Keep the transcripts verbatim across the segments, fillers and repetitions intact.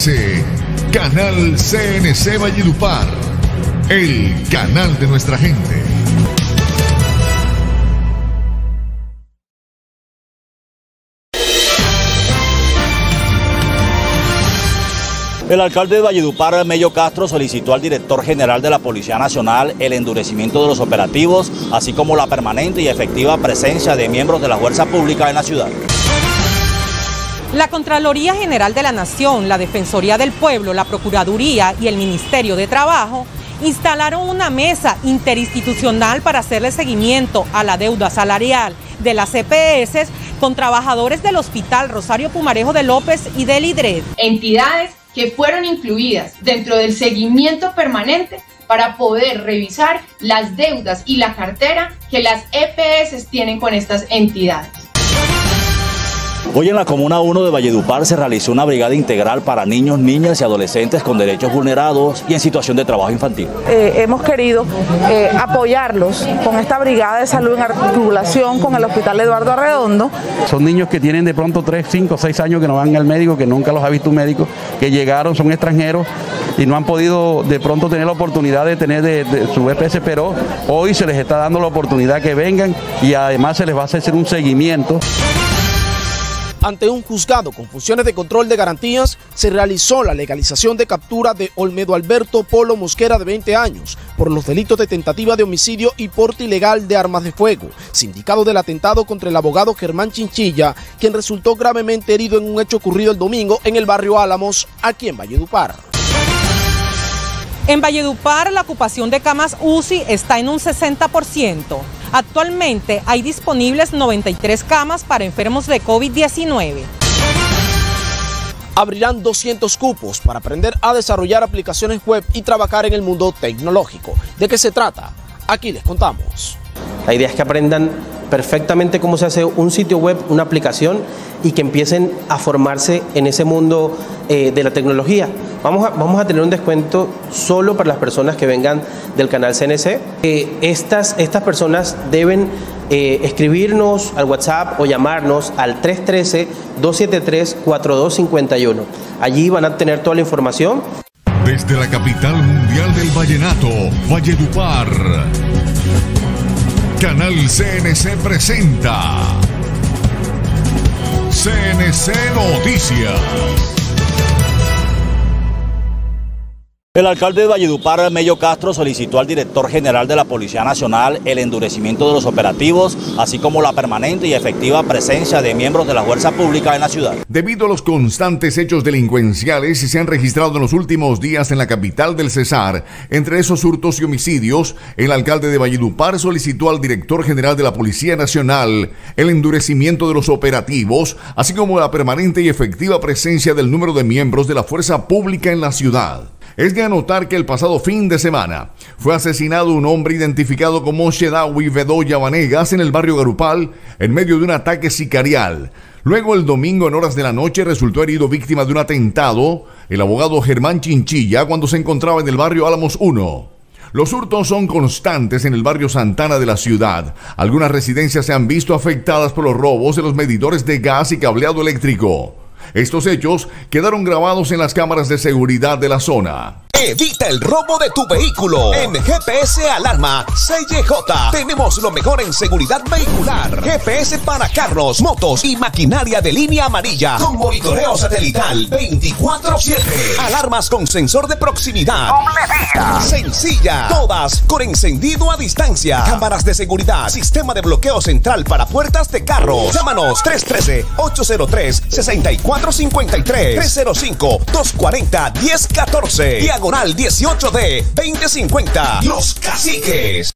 Canal C N C Valledupar, el canal de nuestra gente. El alcalde de Valledupar, Mello Castro, solicitó al director general de la Policía Nacional el endurecimiento de los operativos, así como la permanente y efectiva presencia de miembros de la fuerza pública en la ciudad. La Contraloría General de la Nación, la Defensoría del Pueblo, la Procuraduría y el Ministerio de Trabajo instalaron una mesa interinstitucional para hacerle seguimiento a la deuda salarial de las E P S con trabajadores del Hospital Rosario Pumarejo de López y del IDRED. Entidades que fueron incluidas dentro del seguimiento permanente para poder revisar las deudas y la cartera que las E P S tienen con estas entidades. Hoy en la Comuna uno de Valledupar se realizó una brigada integral para niños, niñas y adolescentes con derechos vulnerados y en situación de trabajo infantil. Eh, hemos querido eh, apoyarlos con esta brigada de salud en articulación con el Hospital Eduardo Arredondo. Son niños que tienen de pronto tres, cinco, seis años que no van al médico, que nunca los ha visto un médico, que llegaron, son extranjeros y no han podido de pronto tener la oportunidad de tener de, de su E P S, pero hoy se les está dando la oportunidad que vengan y además se les va a hacer un seguimiento. Ante un juzgado con funciones de control de garantías, se realizó la legalización de captura de Olmedo Alberto Polo Mosquera, de veinte años, por los delitos de tentativa de homicidio y porte ilegal de armas de fuego, sindicado del atentado contra el abogado Germán Chinchilla, quien resultó gravemente herido en un hecho ocurrido el domingo en el barrio Álamos, aquí en Valledupar. En Valledupar, la ocupación de camas U C I está en un sesenta por ciento. Actualmente hay disponibles noventa y tres camas para enfermos de COVID diecinueve. Abrirán doscientos cupos para aprender a desarrollar aplicaciones web y trabajar en el mundo tecnológico. ¿De qué se trata? Aquí les contamos. La idea es que aprendan perfectamente cómo se hace un sitio web, una aplicación, y que empiecen a formarse en ese mundo eh, de la tecnología. Vamos a, vamos a tener un descuento solo para las personas que vengan del canal C N C. Eh, estas, estas personas deben eh, escribirnos al WhatsApp o llamarnos al tres uno tres, dos siete tres, cuatro dos cinco uno. Allí van a tener toda la información. Desde la capital mundial del vallenato, Valledupar, Canal C N C presenta C N C Noticias. El alcalde de Valledupar, Mello Castro, solicitó al director general de la Policía Nacional el endurecimiento de los operativos, así como la permanente y efectiva presencia de miembros de la fuerza pública en la ciudad. Debido a los constantes hechos delincuenciales que se han registrado en los últimos días en la capital del Cesar, entre esos hurtos y homicidios, el alcalde de Valledupar solicitó al director general de la Policía Nacional el endurecimiento de los operativos, así como la permanente y efectiva presencia del número de miembros de la fuerza pública en la ciudad. Es de anotar que el pasado fin de semana fue asesinado un hombre identificado como Shedawi Bedoya Vanegas en el barrio Garupal en medio de un ataque sicarial. Luego, el domingo en horas de la noche, resultó herido víctima de un atentado el abogado Germán Chinchilla cuando se encontraba en el barrio Álamos uno. Los hurtos son constantes en el barrio Santana de la ciudad. Algunas residencias se han visto afectadas por los robos de los medidores de gas y cableado eléctrico. Estos hechos quedaron grabados en las cámaras de seguridad de la zona. Evita el robo de tu vehículo. En G P S Alarma C Y J tenemos lo mejor en seguridad vehicular. G P S para carros, motos y maquinaria de línea amarilla con monitoreo satelital veinticuatro siete. Alarmas con sensor de proximidad. Doble vía. Sencilla. Todas con encendido a distancia. Cámaras de seguridad. Sistema de bloqueo central para puertas de carros. Llámanos tres uno tres, ocho cero tres, seis cuatro cinco tres, tres cero cinco, dos cuatro cero, uno cero uno cuatro. Diagonal dieciocho D veinte cincuenta. Los Caciques.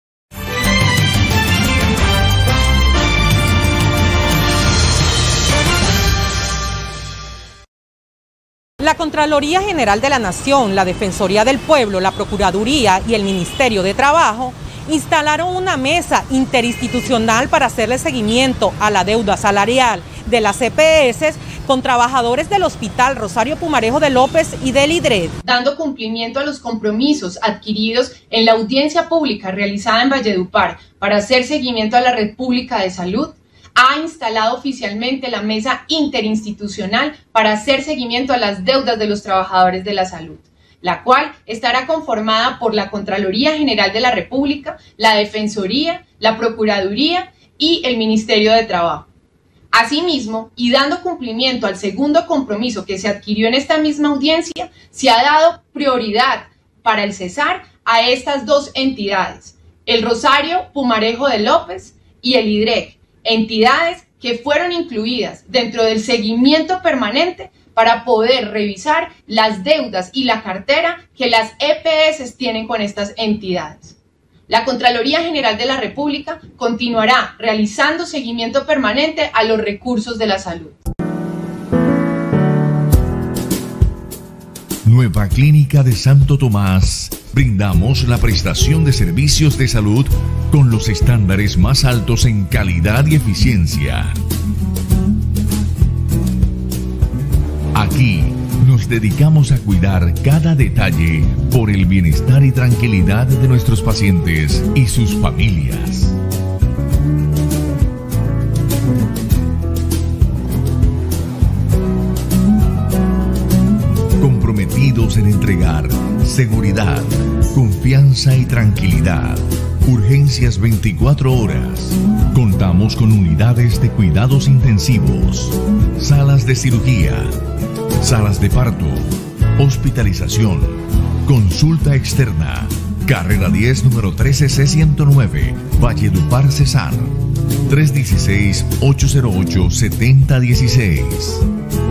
La Contraloría General de la Nación, la Defensoría del Pueblo, la Procuraduría y el Ministerio de Trabajo instalaron una mesa interinstitucional para hacerle seguimiento a la deuda salarial de las E P S con trabajadores del Hospital Rosario Pumarejo de López y del IDRED. Dando cumplimiento a los compromisos adquiridos en la audiencia pública realizada en Valledupar para hacer seguimiento a la red pública de salud, ha instalado oficialmente la mesa interinstitucional para hacer seguimiento a las deudas de los trabajadores de la salud, la cual estará conformada por la Contraloría General de la República, la Defensoría, la Procuraduría y el Ministerio de Trabajo. Asimismo, y dando cumplimiento al segundo compromiso que se adquirió en esta misma audiencia, se ha dado prioridad para el cesar a estas dos entidades, el Rosario Pumarejo de López y el I D R E C, entidades que fueron incluidas dentro del seguimiento permanente para poder revisar las deudas y la cartera que las E P S tienen con estas entidades. La Contraloría General de la República continuará realizando seguimiento permanente a los recursos de la salud. Nueva Clínica de Santo Tomás. Brindamos la prestación de servicios de salud con los estándares más altos en calidad y eficiencia. Aquí nos dedicamos a cuidar cada detalle por el bienestar y tranquilidad de nuestros pacientes y sus familias. Comprometidos en entregar seguridad, confianza y tranquilidad. Urgencias veinticuatro horas. Contamos con unidades de cuidados intensivos, salas de cirugía, salas de parto, hospitalización, consulta externa. Carrera diez, número trece C ciento nueve, Valledupar, Cesar. tres uno seis, ocho cero ocho, siete cero uno seis.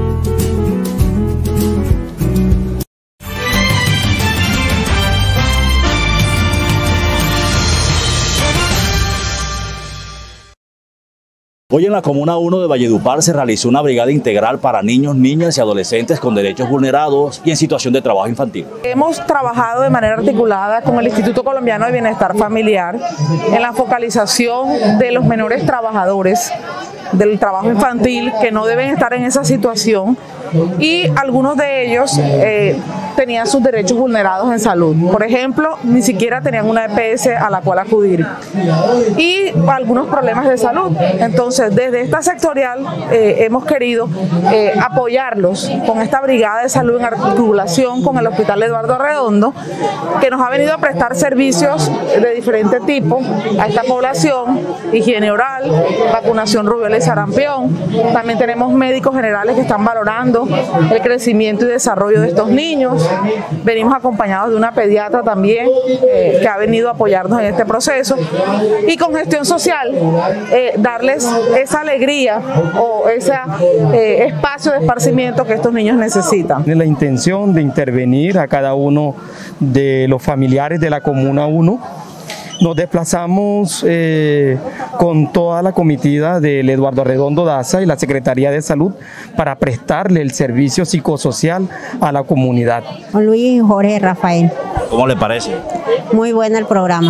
Hoy en la Comuna uno de Valledupar se realizó una brigada integral para niños, niñas y adolescentes con derechos vulnerados y en situación de trabajo infantil. Hemos trabajado de manera articulada con el Instituto Colombiano de Bienestar Familiar en la focalización de los menores trabajadores del trabajo infantil que no deben estar en esa situación, y algunos de ellos eh, tenían sus derechos vulnerados en salud. Por ejemplo, ni siquiera tenían una E P S a la cual acudir y algunos problemas de salud. Entonces, desde esta sectorial eh, hemos querido eh, apoyarlos con esta brigada de salud en articulación con el Hospital Eduardo Arredondo, que nos ha venido a prestar servicios de diferente tipo a esta población: higiene oral, vacunación rubiola y sarampión. También tenemos médicos generales que están valorando el crecimiento y desarrollo de estos niños. Venimos acompañados de una pediatra también eh, que ha venido a apoyarnos en este proceso, y con gestión social eh, darles esa alegría o ese eh, espacio de esparcimiento que estos niños necesitan. Tiene la intención de intervenir a cada uno de los familiares de la Comuna uno. Nos desplazamos eh, con toda la comitiva del Eduardo Arredondo Daza y la Secretaría de Salud para prestarle el servicio psicosocial a la comunidad. Luis Jorge Rafael. ¿Cómo le parece? Muy bueno el programa.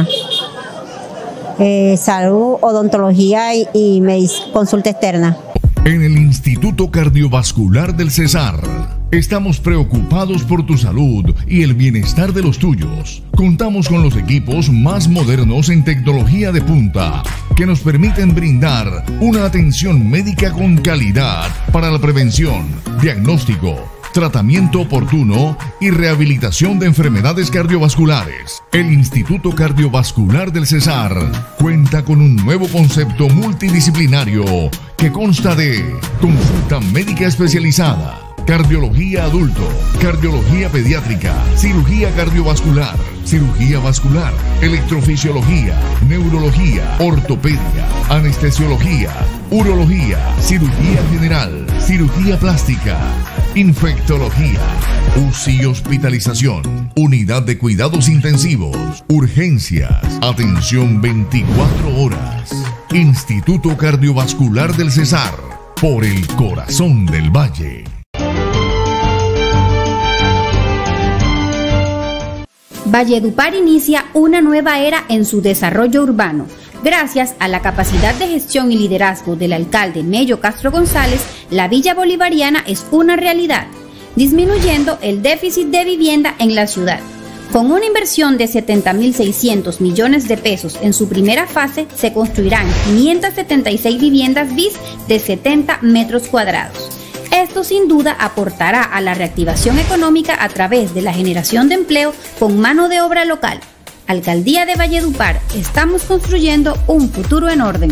Eh, salud, odontología y, y consulta externa. En el Instituto Cardiovascular del Cesar estamos preocupados por tu salud y el bienestar de los tuyos. Contamos con los equipos más modernos en tecnología de punta que nos permiten brindar una atención médica con calidad para la prevención, diagnóstico, tratamiento oportuno y rehabilitación de enfermedades cardiovasculares. El Instituto Cardiovascular del Cesar cuenta con un nuevo concepto multidisciplinario que consta de consulta médica especializada, cardiología adulto, cardiología pediátrica, cirugía cardiovascular, cirugía vascular, electrofisiología, neurología, ortopedia, anestesiología, urología, cirugía general, cirugía plástica, infectología, U C I y hospitalización, unidad de cuidados intensivos, urgencias, atención veinticuatro horas. Instituto Cardiovascular del Cesar, por el corazón del valle. Valledupar inicia una nueva era en su desarrollo urbano. Gracias a la capacidad de gestión y liderazgo del alcalde Mello Castro González, la Villa Bolivariana es una realidad, disminuyendo el déficit de vivienda en la ciudad. Con una inversión de setenta mil seiscientos millones de pesos en su primera fase, se construirán quinientas setenta y seis viviendas B I S de setenta metros cuadrados. Esto sin duda aportará a la reactivación económica a través de la generación de empleo con mano de obra local. Alcaldía de Valledupar, estamos construyendo un futuro en orden.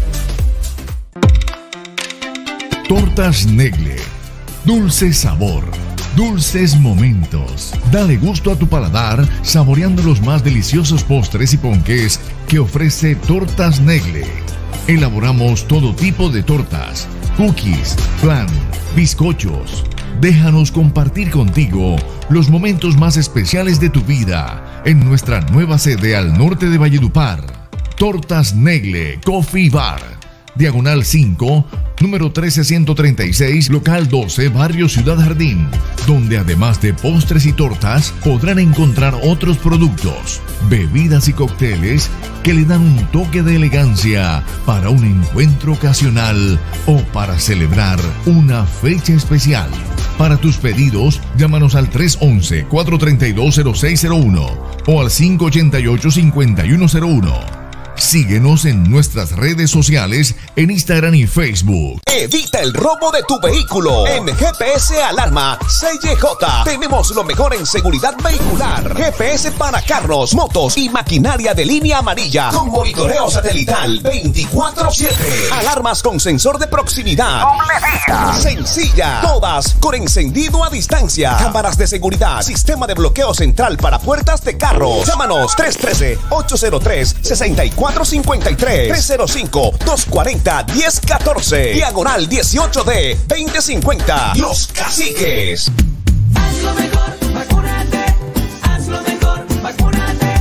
Tortas Negle. Dulce sabor. Dulces momentos. Dale gusto a tu paladar saboreando los más deliciosos postres y ponqués que ofrece Tortas Negle. Elaboramos todo tipo de tortas, cookies, flan, bizcochos. Déjanos compartir contigo los momentos más especiales de tu vida en nuestra nueva sede al norte de Valledupar. Tortas Negle Coffee Bar, Diagonal cinco, número uno tres uno tres seis, local doce, barrio Ciudad Jardín, donde además de postres y tortas podrán encontrar otros productos, bebidas y cócteles que le dan un toque de elegancia para un encuentro ocasional o para celebrar una fecha especial. Para tus pedidos, llámanos al tres once, cuatro treinta y dos, cero seis cero uno o al cinco ochenta y ocho, cincuenta y uno cero uno. Síguenos en nuestras redes sociales en Instagram y Facebook. Evita el robo de tu vehículo. En G P S Alarma C Y J tenemos lo mejor en seguridad vehicular. G P S para carros, motos y maquinaria de línea amarilla con monitoreo satelital veinticuatro siete. Alarmas con sensor de proximidad. Sencilla. Todas con encendido a distancia. Cámaras de seguridad. Sistema de bloqueo central para puertas de carros. Llámanos tres uno tres, ocho cero tres, seis cuatro cinco tres, tres cero cinco, dos cuatro cero, uno cero uno cuatro. Diagonal dieciocho D, veinte cincuenta. Los Caciques. Hazlo mejor, vacúnate. Hazlo mejor, vacúnate.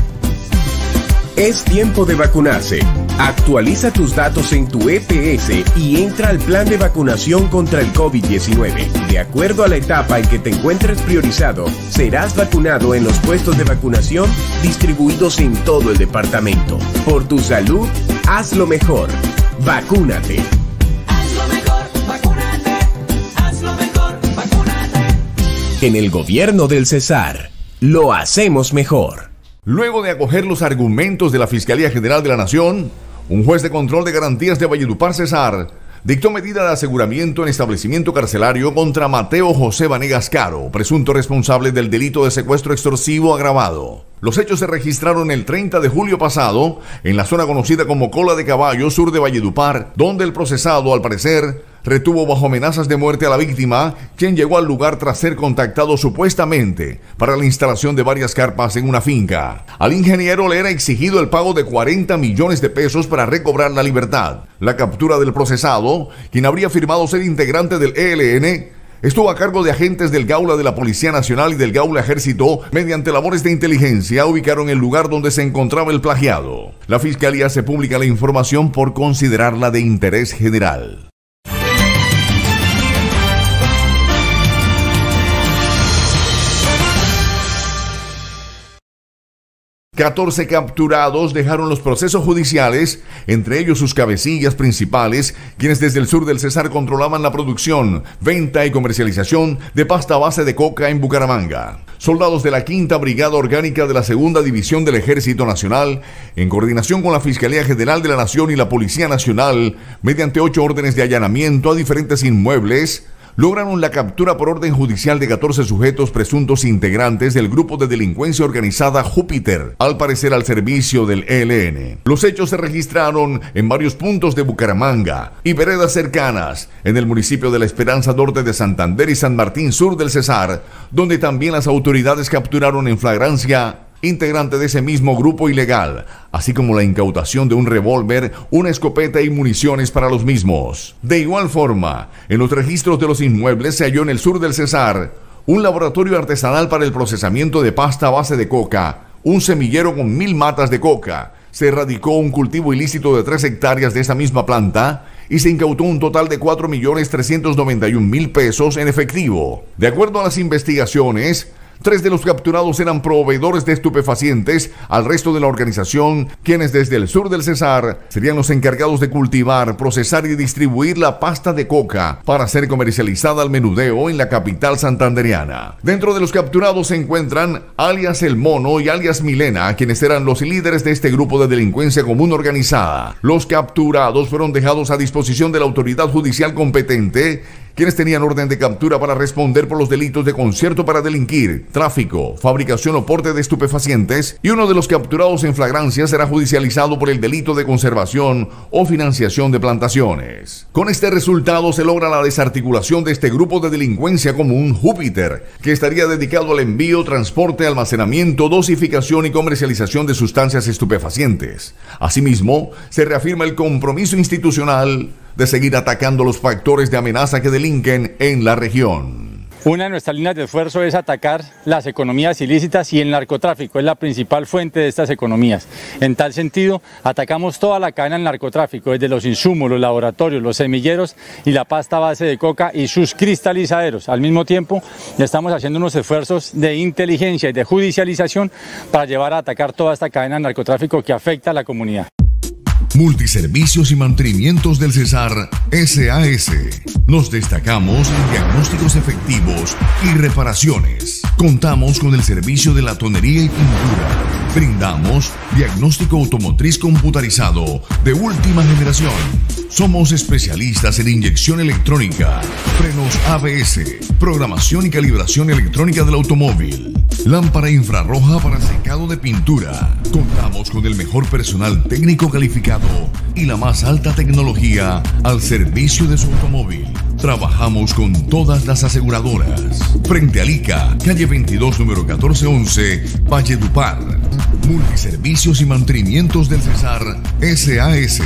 Es tiempo de vacunarse. Actualiza tus datos en tu E P S y entra al plan de vacunación contra el COVID diecinueve. De acuerdo a la etapa en que te encuentres priorizado, serás vacunado en los puestos de vacunación distribuidos en todo el departamento. Por tu salud, hazlo mejor. Vacúnate. Hazlo mejor, vacúnate. Hazlo mejor, vacúnate. En el gobierno del Cesar, lo hacemos mejor. Luego de acoger los argumentos de la Fiscalía General de la Nación, un juez de control de garantías de Valledupar, Cesar, dictó medida de aseguramiento en establecimiento carcelario contra Mateo José Vanegas Caro, presunto responsable del delito de secuestro extorsivo agravado. Los hechos se registraron el treinta de julio pasado en la zona conocida como Cola de Caballo, sur de Valledupar, donde el procesado, al parecer, retuvo bajo amenazas de muerte a la víctima, quien llegó al lugar tras ser contactado supuestamente para la instalación de varias carpas en una finca. Al ingeniero le era exigido el pago de cuarenta millones de pesos para recobrar la libertad. La captura del procesado, quien habría afirmado ser integrante del E L N, estuvo a cargo de agentes del Gaula de la Policía Nacional y del Gaula Ejército. Mediante labores de inteligencia ubicaron el lugar donde se encontraba el plagiado. La Fiscalía hace pública la información por considerarla de interés general. catorce capturados dejaron los procesos judiciales, entre ellos sus cabecillas principales, quienes desde el sur del Cesar controlaban la producción, venta y comercialización de pasta base de coca en Bucaramanga. Soldados de la quinta Brigada Orgánica de la segunda División del Ejército Nacional, en coordinación con la Fiscalía General de la Nación y la Policía Nacional, mediante ocho órdenes de allanamiento a diferentes inmuebles, lograron la captura por orden judicial de catorce sujetos presuntos integrantes del grupo de delincuencia organizada Júpiter, al parecer al servicio del E L N. Los hechos se registraron en varios puntos de Bucaramanga y veredas cercanas, en el municipio de La Esperanza Norte de Santander y San Martín Sur del Cesar, donde también las autoridades capturaron en flagrancia integrante de ese mismo grupo ilegal, así como la incautación de un revólver, una escopeta y municiones para los mismos. De igual forma, en los registros de los inmuebles se halló en el sur del Cesar un laboratorio artesanal para el procesamiento de pasta a base de coca, un semillero con mil matas de coca, se erradicó un cultivo ilícito de tres hectáreas de esa misma planta y se incautó un total de cuatro millones trescientos noventa y un mil pesos en efectivo. De acuerdo a las investigaciones, Tres de los capturados eran proveedores de estupefacientes al resto de la organización, quienes desde el sur del Cesar serían los encargados de cultivar, procesar y distribuir la pasta de coca para ser comercializada al menudeo en la capital santandereana. Dentro de los capturados se encuentran alias El Mono y alias Milena, quienes eran los líderes de este grupo de delincuencia común organizada. Los capturados fueron dejados a disposición de la autoridad judicial competente, quienes tenían orden de captura para responder por los delitos de concierto para delinquir, tráfico, fabricación o porte de estupefacientes, y uno de los capturados en flagrancia será judicializado por el delito de conservación o financiación de plantaciones. Con este resultado se logra la desarticulación de este grupo de delincuencia común, Júpiter, que estaría dedicado al envío, transporte, almacenamiento, dosificación y comercialización de sustancias estupefacientes. Asimismo, se reafirma el compromiso institucional de seguir atacando los factores de amenaza que delinquen en la región. Una de nuestras líneas de esfuerzo es atacar las economías ilícitas y el narcotráfico es la principal fuente de estas economías. En tal sentido, atacamos toda la cadena del narcotráfico, desde los insumos, los laboratorios, los semilleros y la pasta base de coca y sus cristalizaderos. Al mismo tiempo, estamos haciendo unos esfuerzos de inteligencia y de judicialización para llevar a atacar toda esta cadena del narcotráfico que afecta a la comunidad. Multiservicios y Mantenimientos del Cesar S A S. Nos destacamos en diagnósticos efectivos y reparaciones. Contamos con el servicio de latonería y pintura. Brindamos diagnóstico automotriz computarizado de última generación. Somos especialistas en inyección electrónica, frenos A B S, programación y calibración electrónica del automóvil, lámpara infrarroja para secado de pintura. Contamos con el mejor personal técnico calificado y la más alta tecnología al servicio de su automóvil. Trabajamos con todas las aseguradoras. Frente a Ica, calle veintidós, número catorce once, Valledupar. Multiservicios y Mantenimientos del Cesar S A S.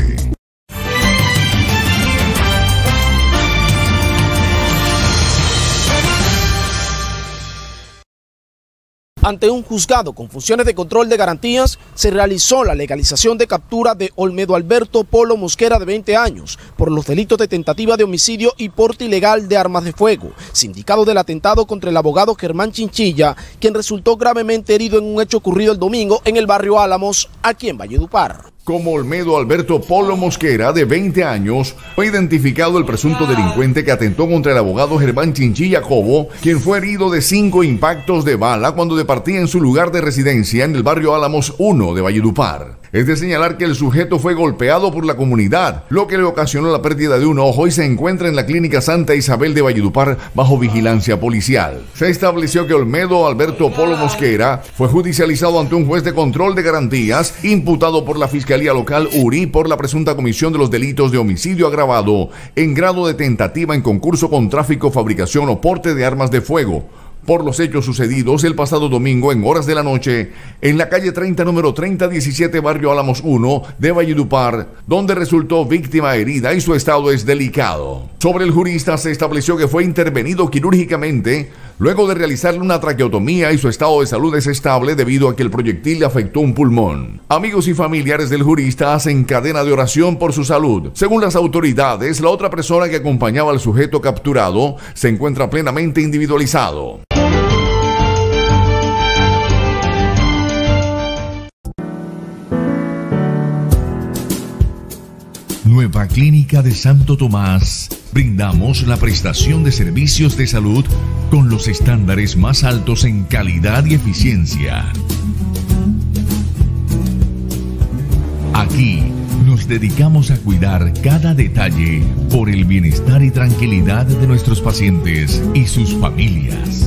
Ante un juzgado con funciones de control de garantías, se realizó la legalización de captura de Olmedo Alberto Polo Mosquera, de veinte años, por los delitos de tentativa de homicidio y porte ilegal de armas de fuego, sindicado del atentado contra el abogado Germán Chinchilla, quien resultó gravemente herido en un hecho ocurrido el domingo en el barrio Álamos, aquí en Valledupar. Como Olmedo Alberto Polo Mosquera, de veinte años, fue identificado el presunto delincuente que atentó contra el abogado Germán Chinchilla Cobo, quien fue herido de cinco impactos de bala cuando departía en su lugar de residencia en el barrio Álamos uno de Valledupar. Es de señalar que el sujeto fue golpeado por la comunidad, lo que le ocasionó la pérdida de un ojo y se encuentra en la clínica Santa Isabel de Valledupar bajo vigilancia policial. Se estableció que Olmedo Alberto Polo Mosquera fue judicializado ante un juez de control de garantías, imputado por la Fiscalía Local U R I por la presunta comisión de los delitos de homicidio agravado en grado de tentativa en concurso con tráfico, fabricación o porte de armas de fuego, por los hechos sucedidos el pasado domingo en horas de la noche en la calle treinta, número treinta diecisiete, barrio Álamos uno de Valledupar, donde resultó víctima herida y su estado es delicado. Sobre el jurista se estableció que fue intervenido quirúrgicamente luego de realizarle una traqueotomía y su estado de salud es estable debido a que el proyectil le afectó un pulmón. Amigos y familiares del jurista hacen cadena de oración por su salud. Según las autoridades, la otra persona que acompañaba al sujeto capturado se encuentra plenamente individualizado. Nueva Clínica de Santo Tomás. Brindamos la prestación de servicios de salud con los estándares más altos en calidad y eficiencia. Aquí nos dedicamos a cuidar cada detalle por el bienestar y tranquilidad de nuestros pacientes y sus familias.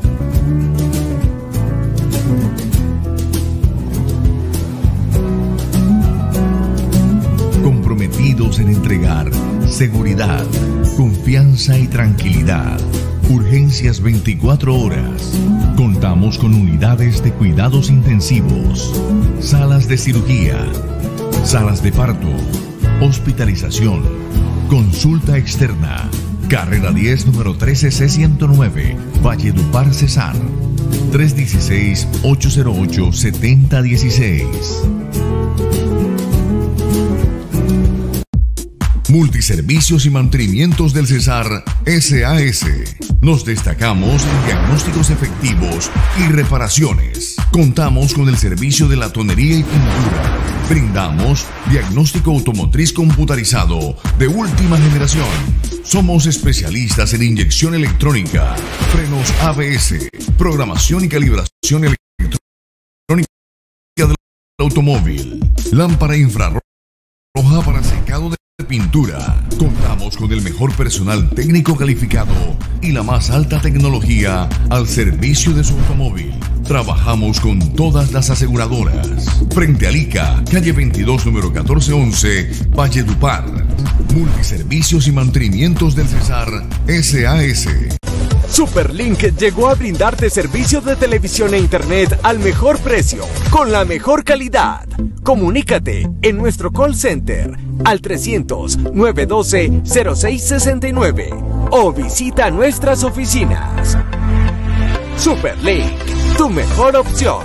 Comprometidos en entregar seguridad, confianza y tranquilidad. Urgencias veinticuatro horas. Contamos con unidades de cuidados intensivos, salas de cirugía, salas de parto, hospitalización, consulta externa. Carrera diez, número trece C ciento nueve, Valledupar, Cesar. tres uno seis, ocho cero ocho, siete cero uno seis. Multiservicios y Mantenimientos del Cesar S A S. Nos destacamos en diagnósticos efectivos y reparaciones. Contamos con el servicio de latonería y pintura. Brindamos diagnóstico automotriz computarizado de última generación. Somos especialistas en inyección electrónica, frenos A B S, programación y calibración electrónica del automóvil, lámpara infrarroja para secado de pintura. Contamos con el mejor personal técnico calificado y la más alta tecnología al servicio de su automóvil. Trabajamos con todas las aseguradoras. Frente a Lica, calle veintidós, número catorce once, Valledupar. Multiservicios y Mantenimientos del Cesar S A S. Superlink llegó a brindarte servicios de televisión e internet al mejor precio, con la mejor calidad. Comunícate en nuestro call center al trescientos, nueve uno dos, cero seis seis nueve o visita nuestras oficinas. Superlink, tu mejor opción.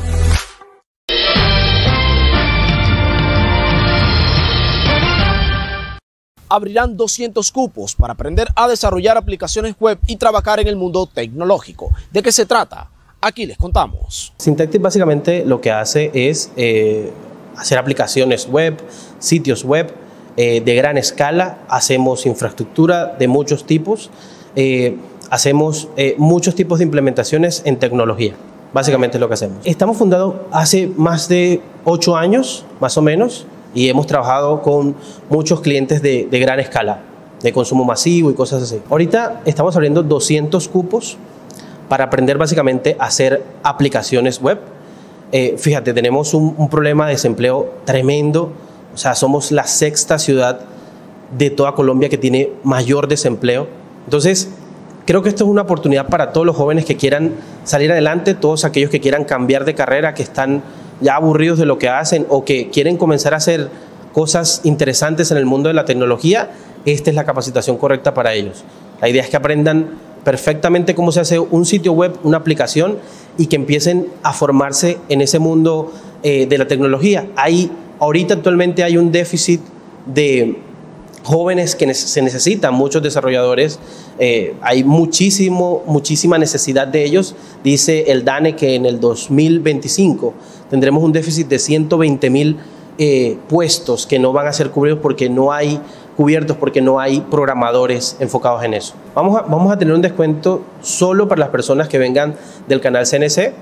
Abrirán doscientos cupos para aprender a desarrollar aplicaciones web y trabajar en el mundo tecnológico. ¿De qué se trata? Aquí les contamos. Syntactic básicamente lo que hace es eh, hacer aplicaciones web, sitios web eh, de gran escala. Hacemos infraestructura de muchos tipos, eh, hacemos eh, muchos tipos de implementaciones en tecnología. Básicamente es lo que hacemos. Estamos fundados hace más de ocho años, más o menos, y hemos trabajado con muchos clientes de, de gran escala, de consumo masivo y cosas así. Ahorita estamos abriendo doscientos cupos para aprender básicamente a hacer aplicaciones web. Eh, fíjate, tenemos un, un problema de desempleo tremendo. O sea, somos la sexta ciudad de toda Colombia que tiene mayor desempleo. Entonces, creo que esto es una oportunidad para todos los jóvenes que quieran salir adelante, todos aquellos que quieran cambiar de carrera, que están ya aburridos de lo que hacen o que quieren comenzar a hacer cosas interesantes en el mundo de la tecnología. Esta es la capacitación correcta para ellos. La idea es que aprendan perfectamente cómo se hace un sitio web, una aplicación, y que empiecen a formarse en ese mundo eh, de la tecnología. Hay, ahorita actualmente hay un déficit de jóvenes que se necesitan, muchos desarrolladores, eh, hay muchísimo, muchísima necesidad de ellos. Dice el DANE que en el dos mil veinticinco tendremos un déficit de ciento veinte mil eh, puestos que no van a ser cubiertos porque no hay cubiertos porque no hay programadores enfocados en eso. Vamos a, vamos a tener un descuento solo para las personas que vengan del canal C N C.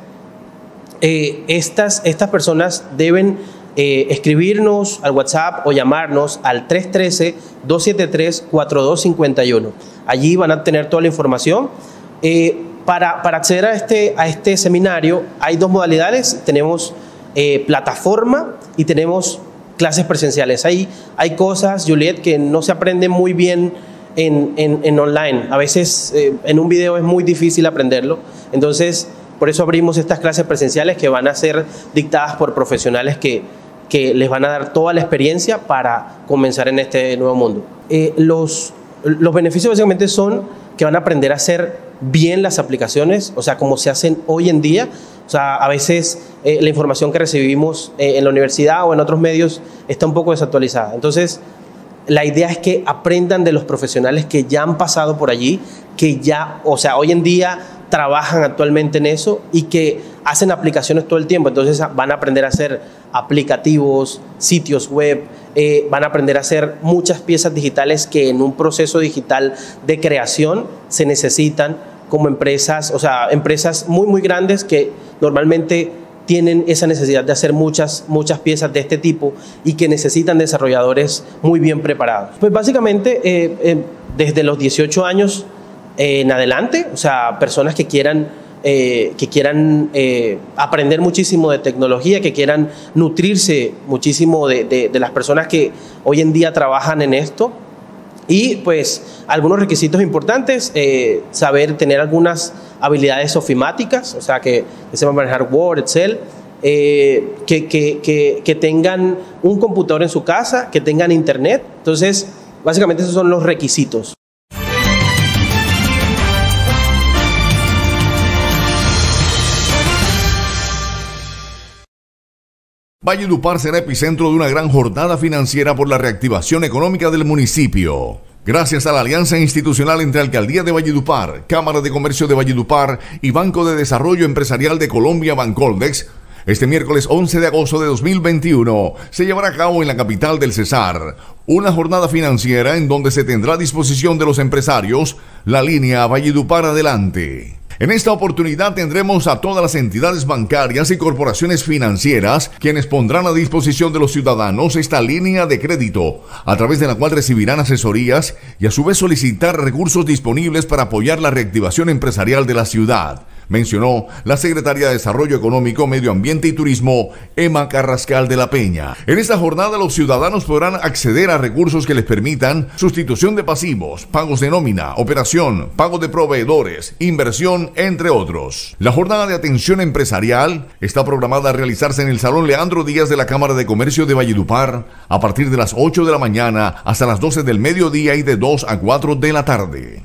Eh, estas, estas personas deben eh, escribirnos al WhatsApp o llamarnos al tres uno tres, dos siete tres, cuatro dos cinco uno. Allí van a tener toda la información. Eh, para, para acceder a este, a este seminario hay dos modalidades. Tenemos eh, plataforma y tenemos clases presenciales. Hay, hay cosas, Juliet, que no se aprenden muy bien en, en, en online. A veces eh, en un video es muy difícil aprenderlo. Entonces, por eso abrimos estas clases presenciales que van a ser dictadas por profesionales que, que les van a dar toda la experiencia para comenzar en este nuevo mundo. Eh, los, los beneficios básicamente son que van a aprender a hacer bien las aplicaciones, o sea, como se hacen hoy en día. O sea, a veces eh, la información que recibimos eh, en la universidad o en otros medios está un poco desactualizada. Entonces, la idea es que aprendan de los profesionales que ya han pasado por allí, que ya, o sea, hoy en día trabajan actualmente en eso y que hacen aplicaciones todo el tiempo. Entonces, van a aprender a hacer aplicativos, sitios web, eh, van a aprender a hacer muchas piezas digitales que en un proceso digital de creación se necesitan, como empresas, o sea, empresas muy, muy grandes que normalmente tienen esa necesidad de hacer muchas, muchas piezas de este tipo y que necesitan desarrolladores muy bien preparados. Pues básicamente, eh, eh, desde los dieciocho años eh, en adelante, o sea, personas que quieran, eh, que quieran eh, aprender muchísimo de tecnología, que quieran nutrirse muchísimo de, de, de las personas que hoy en día trabajan en esto. Y pues algunos requisitos importantes, eh, saber tener algunas habilidades ofimáticas, o sea, que, que sepan manejar Word, Excel, eh, que, que, que, que tengan un computador en su casa, que tengan internet. Entonces, básicamente esos son los requisitos. Valledupar será epicentro de una gran jornada financiera por la reactivación económica del municipio. Gracias a la alianza institucional entre Alcaldía de Valledupar, Cámara de Comercio de Valledupar y Banco de Desarrollo Empresarial de Colombia, Bancoldex, este miércoles once de agosto de dos mil veintiuno se llevará a cabo en la capital del Cesar una jornada financiera en donde se tendrá a disposición de los empresarios la línea Valledupar Adelante. En esta oportunidad tendremos a todas las entidades bancarias y corporaciones financieras quienes pondrán a disposición de los ciudadanos esta línea de crédito, a través de la cual recibirán asesorías y a su vez solicitar recursos disponibles para apoyar la reactivación empresarial de la ciudad, mencionó la secretaria de Desarrollo Económico, Medio Ambiente y Turismo, Emma Carrascal de la Peña. En esta jornada los ciudadanos podrán acceder a recursos que les permitan sustitución de pasivos, pagos de nómina, operación, pago de proveedores, inversión, entre otros. La jornada de atención empresarial está programada a realizarse en el Salón Leandro Díaz de la Cámara de Comercio de Valledupar a partir de las ocho de la mañana hasta las doce del mediodía y de dos a cuatro de la tarde.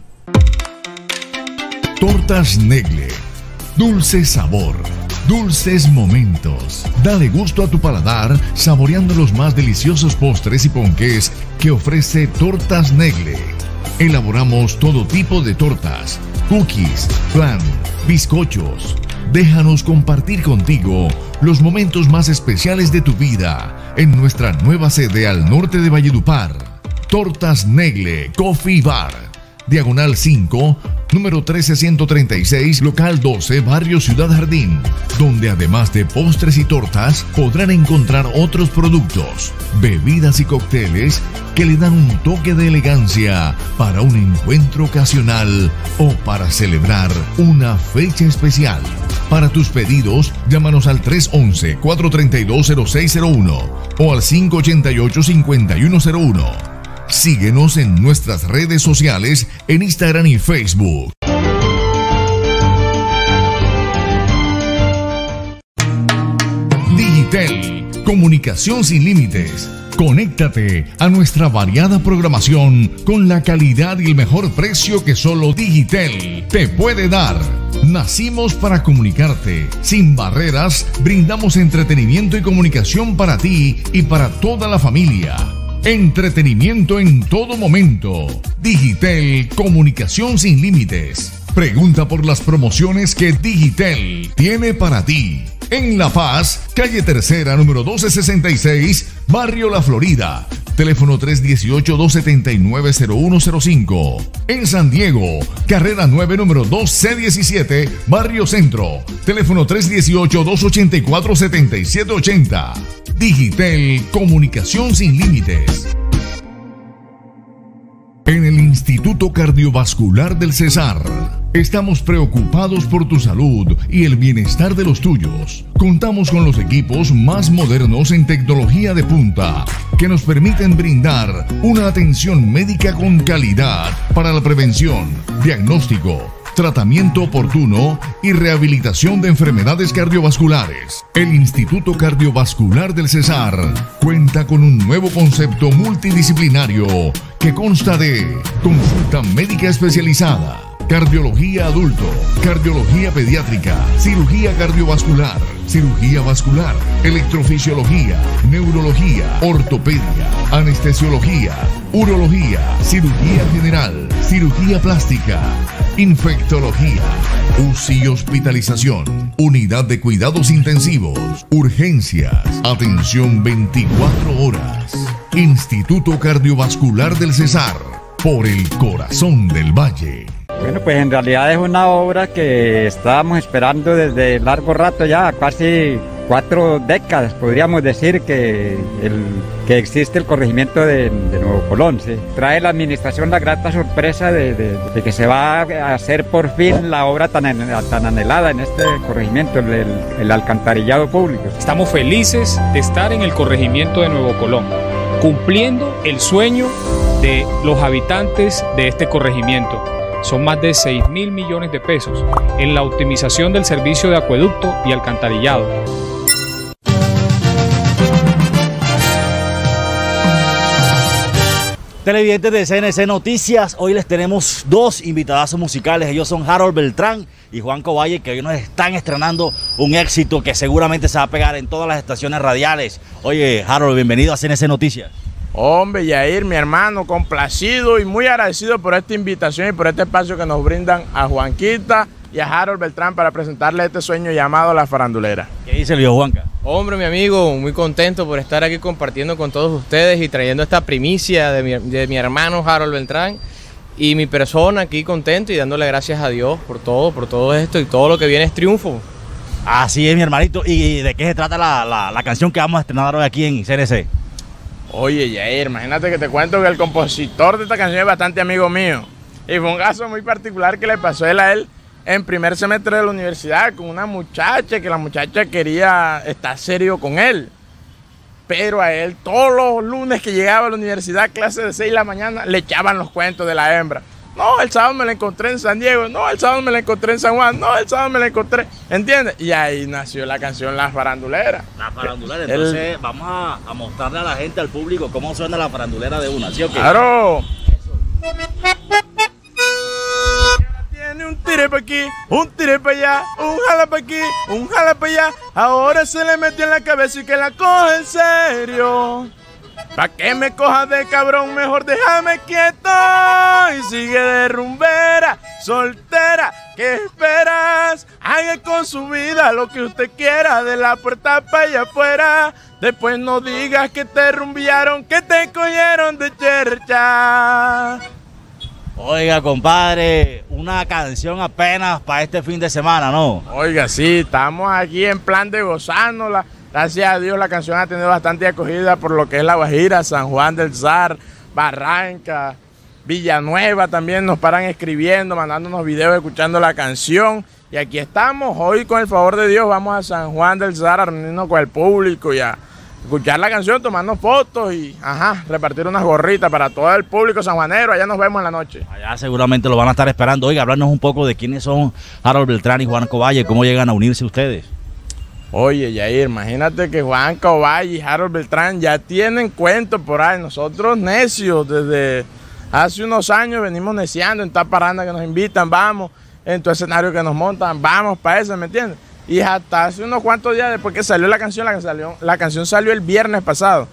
Tortas Negle. Dulce sabor, dulces momentos. Dale gusto a tu paladar saboreando los más deliciosos postres y ponqués que ofrece Tortas Negle. Elaboramos todo tipo de tortas, cookies, flan, bizcochos. Déjanos compartir contigo los momentos más especiales de tu vida en nuestra nueva sede al norte de Valledupar. Tortas Negle Coffee Bar, Diagonal cinco, número trece ciento treinta y seis, local doce, barrio Ciudad Jardín, donde además de postres y tortas podrán encontrar otros productos, bebidas y cócteles que le dan un toque de elegancia para un encuentro ocasional o para celebrar una fecha especial. Para tus pedidos, llámanos al tres once, cuatro treinta y dos, cero seis cero uno o al cinco ochenta y ocho, cincuenta y uno cero uno. Síguenos en nuestras redes sociales en Instagram y Facebook. Digitel, comunicación sin límites. Conéctate a nuestra variada programación con la calidad y el mejor precio que solo Digitel te puede dar. Nacimos para comunicarte. Sin barreras, brindamos entretenimiento y comunicación para ti y para toda la familia. Entretenimiento en todo momento. Digitel, comunicación sin límites. Pregunta por las promociones que Digitel tiene para ti. En La Paz, calle Tercera, número doce sesenta y seis, Barrio La Florida. Teléfono tres uno ocho, dos siete nueve, cero uno cero cinco. En San Diego, carrera nueve, número dos C diecisiete, Barrio Centro. Teléfono tres uno ocho, dos ocho cuatro, siete siete ocho cero. Digitel, comunicación sin límites. En el Instituto Cardiovascular del Cesar, estamos preocupados por tu salud y el bienestar de los tuyos. Contamos con los equipos más modernos en tecnología de punta que nos permiten brindar una atención médica con calidad para la prevención, diagnóstico, tratamiento oportuno y rehabilitación de enfermedades cardiovasculares. El Instituto Cardiovascular del Cesar cuenta con un nuevo concepto multidisciplinario que consta de consulta médica especializada, cardiología adulto, cardiología pediátrica, cirugía cardiovascular, cirugía vascular, electrofisiología, neurología, ortopedia, anestesiología, urología, cirugía general, cirugía plástica, infectología, U C I y hospitalización, unidad de cuidados intensivos, urgencias, atención veinticuatro horas. Instituto Cardiovascular del Cesar, por el corazón del valle. Bueno, pues en realidad es una obra que estábamos esperando desde largo rato ya, casi cuatro décadas, podríamos decir, que, el, que existe el corregimiento de, de Nuevo Colón. ¿Sí? Trae la administración la grata sorpresa de, de, de que se va a hacer por fin la obra tan, tan anhelada en este corregimiento, el, el, el alcantarillado público. Estamos felices de estar en el corregimiento de Nuevo Colón, cumpliendo el sueño de los habitantes de este corregimiento. Son más de seis mil millones de pesos en la optimización del servicio de acueducto y alcantarillado. Televidentes de C N C Noticias, hoy les tenemos dos invitadazos musicales. Ellos son Harold Beltrán y Juanco Valle, que hoy nos están estrenando un éxito que seguramente se va a pegar en todas las estaciones radiales. Oye, Harold, bienvenido a C N C Noticias. Hombre, Yair, mi hermano, complacido y muy agradecido por esta invitación y por este espacio que nos brindan a Juanquita y a Harold Beltrán para presentarle este sueño llamado La Farandulera. ¿Qué dice el viejo Juanca? Hombre, mi amigo, muy contento por estar aquí compartiendo con todos ustedes y trayendo esta primicia de mi, de mi hermano Harold Beltrán y mi persona aquí contento y dándole gracias a Dios por todo, por todo esto y todo lo que viene es triunfo. Así es, mi hermanito. ¿Y de qué se trata la, la, la canción que vamos a estrenar hoy aquí en C N C? Oye, Yair, imagínate que te cuento que el compositor de esta canción es bastante amigo mío y fue un caso muy particular que le pasó a él a él en primer semestre de la universidad con una muchacha, que la muchacha quería estar serio con él. Pero a él todos los lunes que llegaba a la universidad, clase de seis de la mañana, le echaban los cuentos de la hembra. No, el sábado me la encontré en San Diego, no, el sábado me la encontré en San Juan, no, el sábado me la encontré, ¿entiendes? Y ahí nació la canción La Farandulera. La Farandulera, entonces el... vamos a, a mostrarle a la gente, al público, cómo suena La Farandulera de una, ¿sí o qué? ¡Claro! Tiene un tire pa' aquí, un tire pa' allá, un jala pa' aquí, un jala pa' allá. Ahora se le metió en la cabeza y que la coge en serio. Pa' que me coja de cabrón, mejor déjame quieto. Y sigue de rumbera, soltera, ¿qué esperas? Haga con su vida lo que usted quiera, de la puerta para allá afuera. Después no digas que te rumbearon, que te cogieron de chercha. Oiga, compadre, una canción apenas para este fin de semana, ¿no? Oiga, sí, estamos aquí en plan de gozándola. Gracias a Dios la canción ha tenido bastante acogida por lo que es La Guajira, San Juan del Zar, Barranca, Villanueva también nos paran escribiendo, mandándonos videos, escuchando la canción. Y aquí estamos, hoy con el favor de Dios vamos a San Juan del Zar a reunirnos con el público y a escuchar la canción, tomarnos fotos y ajá, repartir unas gorritas para todo el público sanjuanero. Allá nos vemos en la noche. Allá seguramente lo van a estar esperando. Oiga, hablarnos un poco de quiénes son Harold Beltrán y Juanco Valle, cómo llegan a unirse ustedes. Oye, Yair, imagínate que Juanco Valle y Harold Beltrán ya tienen cuento por ahí. Nosotros necios, desde hace unos años venimos neciando en tal parranda que nos invitan, vamos, en tu escenario que nos montan, vamos para eso, ¿me entiendes? Y hasta hace unos cuantos días después que salió la canción, la, salió, la canción salió el viernes pasado.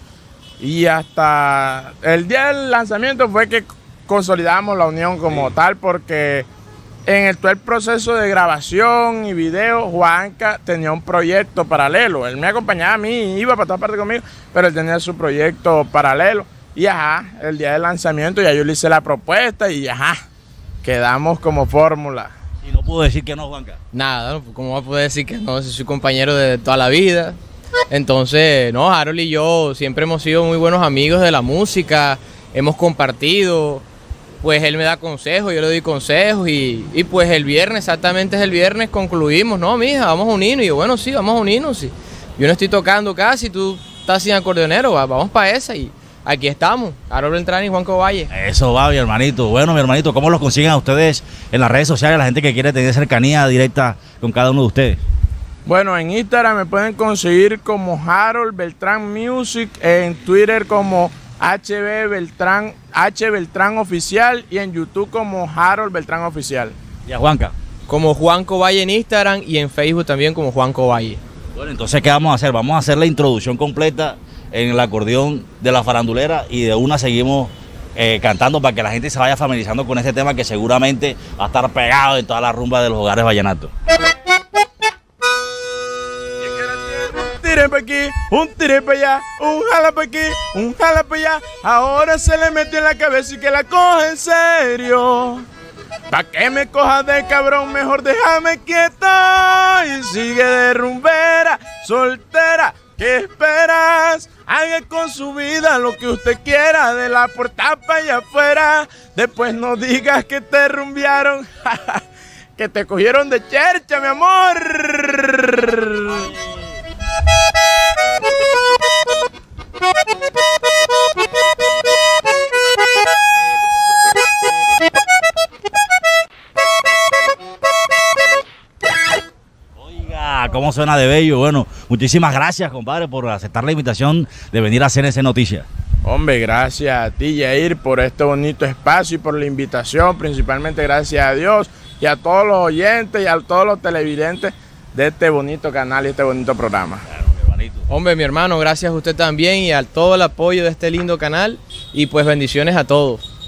Y hasta el día del lanzamiento fue que consolidamos la unión como sí. tal, porque en el, todo el proceso de grabación y video, Juanca tenía un proyecto paralelo. Él me acompañaba a mí, iba para todas partes conmigo, pero él tenía su proyecto paralelo. Y ajá, el día del lanzamiento ya yo le hice la propuesta y ajá, quedamos como fórmula. ¿Y no pudo decir que no, Juanca? Nada, ¿cómo va a poder decir que no? Si soy compañero de toda la vida. Entonces, no, Harold y yo siempre hemos sido muy buenos amigos de la música, hemos compartido, pues él me da consejos, yo le doy consejos y, y pues el viernes, exactamente es el viernes, concluimos, no, mija, vamos a unirnos. Y yo, bueno, sí, vamos a unirnos, sí. Yo no estoy tocando casi, tú estás sin acordeonero, vamos para esa y aquí estamos, Harold Beltrán y Juanco Valle. Eso va, mi hermanito. Bueno, mi hermanito, ¿cómo los consiguen a ustedes en las redes sociales, la gente que quiere tener cercanía directa con cada uno de ustedes? Bueno, en Instagram me pueden conseguir como Harold Beltrán Music, en Twitter como H B Beltrán, H Beltrán Oficial y en YouTube como Harold Beltrán Oficial. ¿Y a Juanca? Como Juanco Valle en Instagram y en Facebook también como Juanco Valle. Bueno, entonces, ¿qué vamos a hacer? Vamos a hacer la introducción completa en el acordeón de La Farandulera y de una seguimos eh, cantando para que la gente se vaya familiarizando con este tema que seguramente va a estar pegado en toda la rumba de los hogares vallenatos. Un tire pa' aquí, un tire pa' allá, un jala pa' aquí, un jala pa' allá. Ahora se le metió en la cabeza y que la coge en serio. Pa' que me coja de cabrón, mejor déjame quieto. Y sigue de rumbera, soltera, ¿qué esperas? Haga con su vida lo que usted quiera, de la puerta para allá afuera. Después no digas que te rumbearon, que te cogieron de chercha, mi amor. Oiga, cómo suena de bello. Bueno, muchísimas gracias, compadre, por aceptar la invitación de venir a C N C Noticias. Hombre, gracias a ti, Yair, por este bonito espacio y por la invitación, principalmente gracias a Dios y a todos los oyentes y a todos los televidentes de este bonito canal y este bonito programa. Hombre, mi hermano, gracias a usted también y a todo el apoyo de este lindo canal y pues bendiciones a todos.